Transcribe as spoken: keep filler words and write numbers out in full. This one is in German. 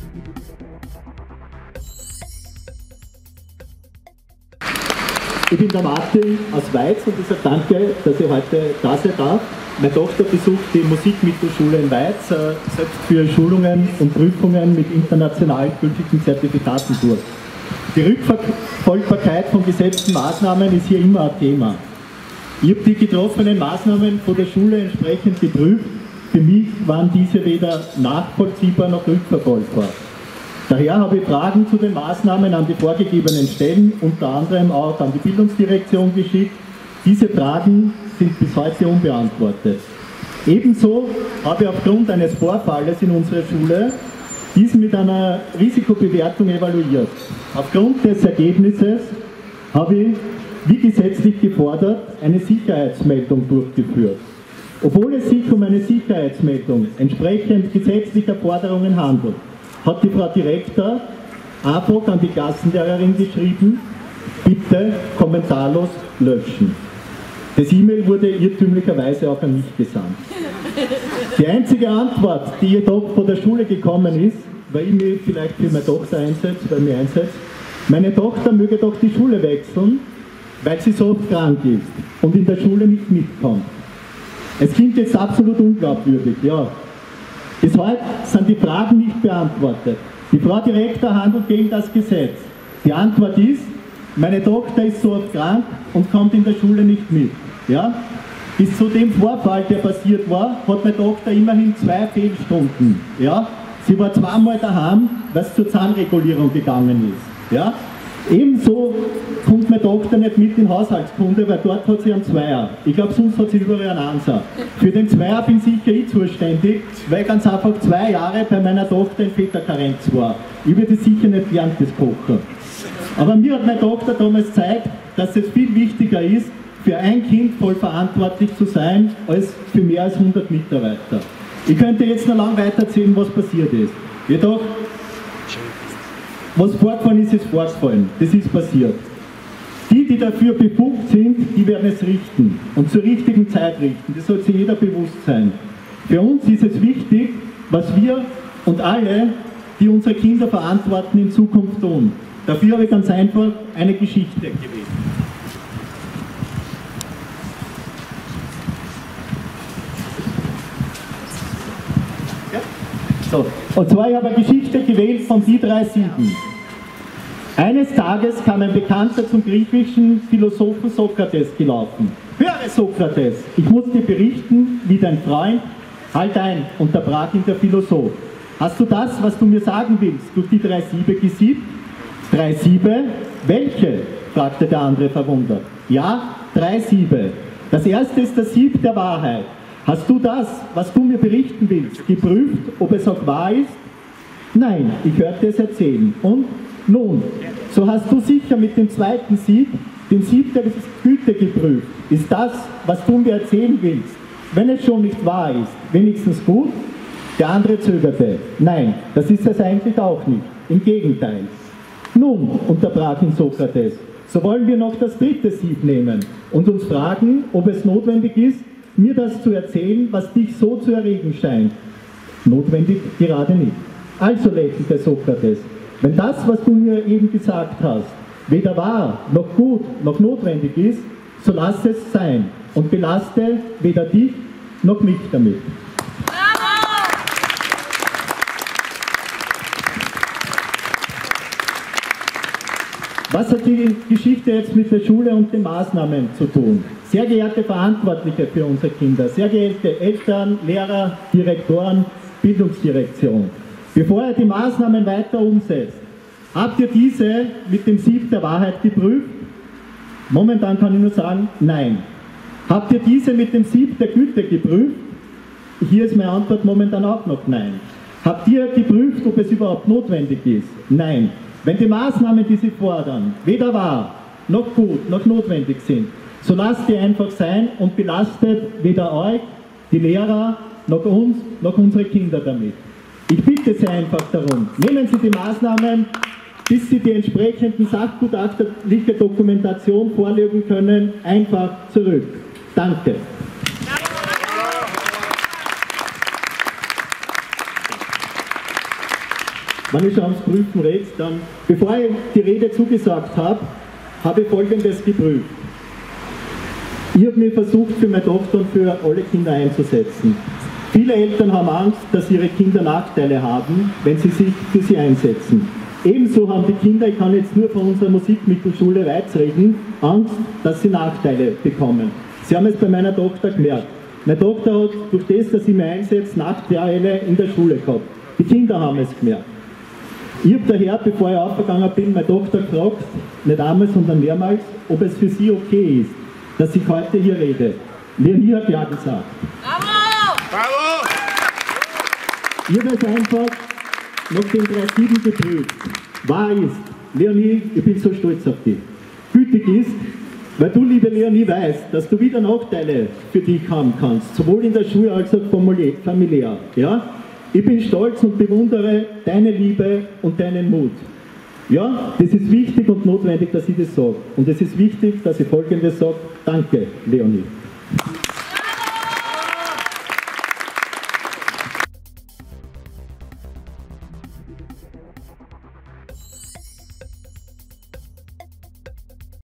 Ich bin der Martin aus Weiz und ich sage danke, dass ich heute da sein darf. Meine Tochter besucht die Musikmittelschule in Weiz, selbst für Schulungen und Prüfungen mit international gültigen Zertifikaten durch. Die Rückverfolgbarkeit von gesetzten Maßnahmen ist hier immer ein Thema. Ich habe die getroffenen Maßnahmen von der Schule entsprechend geprüft. Für mich waren diese weder nachvollziehbar noch rückverfolgbar. Daher habe ich Fragen zu den Maßnahmen an die vorgegebenen Stellen, unter anderem auch an die Bildungsdirektion geschickt. Diese Fragen sind bis heute unbeantwortet. Ebenso habe ich aufgrund eines Vorfalles in unserer Schule diesen mit einer Risikobewertung evaluiert. Aufgrund des Ergebnisses habe ich, wie gesetzlich gefordert, eine Sicherheitsmeldung durchgeführt. Obwohl es sich um eine Sicherheitsmeldung entsprechend gesetzlicher Forderungen handelt, hat die Frau Direktor einfach an die Klassenlehrerin geschrieben, bitte kommentarlos löschen. Das E-Mail wurde irrtümlicherweise auch an mich gesandt. Die einzige Antwort, die jedoch von der Schule gekommen ist, weil ich mich vielleicht für meine Tochter einsetze, weil mir einsetzt, meine Tochter möge doch die Schule wechseln, weil sie so oft krank ist und in der Schule nicht mitkommt. Es klingt jetzt absolut unglaubwürdig, ja. Bis heute sind die Fragen nicht beantwortet. Die Frau Direktor handelt gegen das Gesetz. Die Antwort ist, meine Tochter ist so oft krank und kommt in der Schule nicht mit. Ja? Bis zu dem Vorfall, der passiert war, hat meine Tochter immerhin zwei Fehlstunden. Ja? Sie war zweimal daheim, weil es zur Zahnregulierung gegangen ist. Ja? Ebenso kommt meine Tochter nicht mit in Haushaltskunde, weil dort hat sie einen Zweier. Ich glaube, sonst hat sie überall einen Einser. Für den Zweier bin sicher ich zuständig, weil ganz einfach zwei Jahre bei meiner Tochter in Väterkarenz war. Ich würde sicher nicht gern das kochen. Aber mir hat meine Tochter damals gezeigt, dass es viel wichtiger ist, für ein Kind voll verantwortlich zu sein, als für mehr als hundert Mitarbeiter. Ich könnte jetzt noch lange weiterzählen, was passiert ist. Jedoch, was vorgefallen ist, ist vorgefallen. Das ist passiert. Die, die dafür befugt sind, die werden es richten und zur richtigen Zeit richten. Das sollte sich jeder bewusst sein. Für uns ist es wichtig, was wir und alle, die unsere Kinder verantworten, in Zukunft tun. Dafür habe ich ganz einfach eine Geschichte gewählt. Ja. So. Und zwar ich habe eine Geschichte gewählt von die drei Sieben. Eines Tages kam ein Bekannter zum griechischen Philosophen Sokrates gelaufen. Höre Sokrates, ich muss dir berichten, wie dein Freund, halt ein, unterbrach ihn der Philosoph. Hast du das, was du mir sagen willst, durch die drei Siebe gesiebt? Drei Siebe? Welche? Fragte der andere verwundert. Ja, drei Siebe. Das erste ist das Sieb der Wahrheit. Hast du das, was du mir berichten willst, geprüft, ob es auch wahr ist? Nein, ich hörte es erzählen. Und? Nun, so hast du sicher mit dem zweiten Sieb, dem Sieb der Güte geprüft. Ist das, was du mir erzählen willst, wenn es schon nicht wahr ist, wenigstens gut? Der andere zögerte. Nein, das ist es eigentlich auch nicht. Im Gegenteil. Nun, unterbrach ihn Sokrates, so wollen wir noch das dritte Sieb nehmen und uns fragen, ob es notwendig ist, mir das zu erzählen, was dich so zu erregen scheint. Notwendig gerade nicht. Also lächelte Sokrates, wenn das, was du mir eben gesagt hast, weder wahr, noch gut, noch notwendig ist, so lass es sein und belaste weder dich noch mich damit. Was hat die Geschichte jetzt mit der Schule und den Maßnahmen zu tun? Sehr geehrte Verantwortliche für unsere Kinder, sehr geehrte Eltern, Lehrer, Direktoren, Bildungsdirektion, bevor ihr die Maßnahmen weiter umsetzt, habt ihr diese mit dem Sieb der Wahrheit geprüft? Momentan kann ich nur sagen, nein. Habt ihr diese mit dem Sieb der Güte geprüft? Hier ist meine Antwort momentan auch noch nein. Habt ihr geprüft, ob es überhaupt notwendig ist? Nein. Wenn die Maßnahmen, die sie fordern, weder wahr, noch gut, noch notwendig sind, so lasst ihr einfach sein und belastet weder euch, die Lehrer, noch uns, noch unsere Kinder damit. Ich bitte Sie einfach darum, nehmen Sie die Maßnahmen, bis Sie die entsprechenden sachgutachterliche Dokumentation vorlegen können, einfach zurück. Danke. wenn ich schon ums Prüfen rede, dann, bevor ich die Rede zugesagt habe, habe ich Folgendes geprüft. Ich habe mich versucht, für meine Tochter und für alle Kinder einzusetzen. Viele Eltern haben Angst, dass ihre Kinder Nachteile haben, wenn sie sich für sie einsetzen. Ebenso haben die Kinder, ich kann jetzt nur von unserer Musikmittelschule Weiz reden, Angst, dass sie Nachteile bekommen. Sie haben es bei meiner Tochter gemerkt. Meine Tochter hat durch das, dass sie mich einsetzt, Nachteile in der Schule gehabt. Die Kinder haben es gemerkt. Ich habe daher, bevor ich aufgegangen bin, meine Tochter gefragt, nicht einmal, sondern mehrmals, ob es für sie okay ist, dass ich heute hier rede. Leonie hat ja gesagt. Bravo! Bravo! Ich habe es einfach nach den drei sieben geprüft. Wahr ist, Leonie, ich bin so stolz auf dich. Gütig ist, weil du, liebe Leonie, weißt, dass du wieder Nachteile für dich haben kannst, sowohl in der Schule als auch familiär. Ja? Ich bin stolz und bewundere deine Liebe und deinen Mut. Ja, das ist wichtig und notwendig, dass ich das sage. Und es ist wichtig, dass ich Folgendes sage. Danke, Leonie.